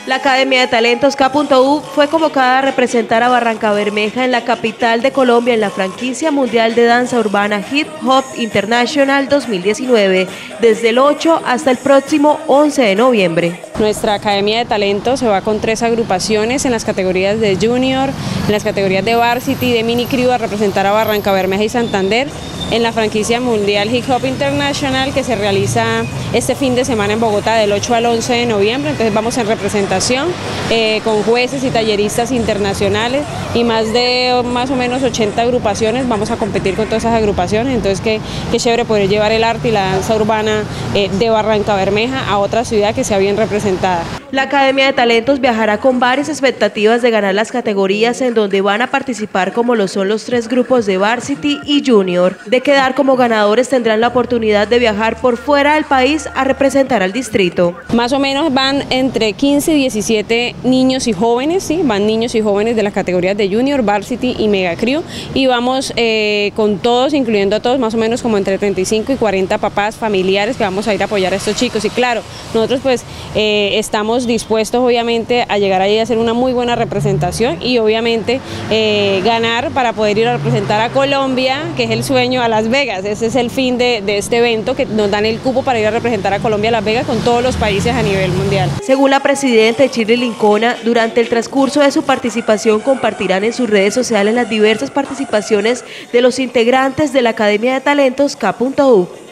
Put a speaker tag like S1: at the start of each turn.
S1: La Academia de Talentos K.U fue convocada a representar a Barrancabermeja en la capital de Colombia en la franquicia mundial de danza urbana Hip Hop International 2019, desde el 8 hasta el próximo 11 de noviembre.
S2: Nuestra Academia de Talentos se va con 3 agrupaciones en las categorías de Junior, en las categorías de Varsity y de Mini Crew a representar a Barrancabermeja y Santander en la franquicia mundial Hip Hop International que se realiza este fin de semana en Bogotá del 8 al 11 de noviembre. Entonces vamos en representación con jueces y talleristas internacionales y más o menos 80 agrupaciones. Vamos a competir con todas esas agrupaciones, entonces qué chévere poder llevar el arte y la danza urbana de Barrancabermeja a otra ciudad que sea bien representada.
S1: La Academia de Talentos viajará con varias expectativas de ganar las categorías en donde van a participar, como lo son los 3 grupos de Varsity y Junior. De quedar como ganadores tendrán la oportunidad de viajar por fuera del país a representar al distrito.
S2: Más o menos van entre 15 y 17 niños y jóvenes, ¿sí? Van niños y jóvenes de las categorías de Junior, Varsity y Mega Crew, y vamos con todos, incluyendo a todos, más o menos como entre 35 y 40 papás familiares que vamos a ir a apoyar a estos chicos. Y claro, nosotros pues estamos dispuestos obviamente a llegar allí a hacer una muy buena representación y obviamente ganar para poder ir a representar a Colombia, que es el sueño, a Las Vegas. Ese es el fin de este evento, que nos dan el cupo para ir a representar a Colombia a Las Vegas con todos los países a nivel mundial.
S1: Según la presidenta Shirley Lincona, durante el transcurso de su participación compartirán en sus redes sociales las diversas participaciones de los integrantes de la Academia de Talentos K.U.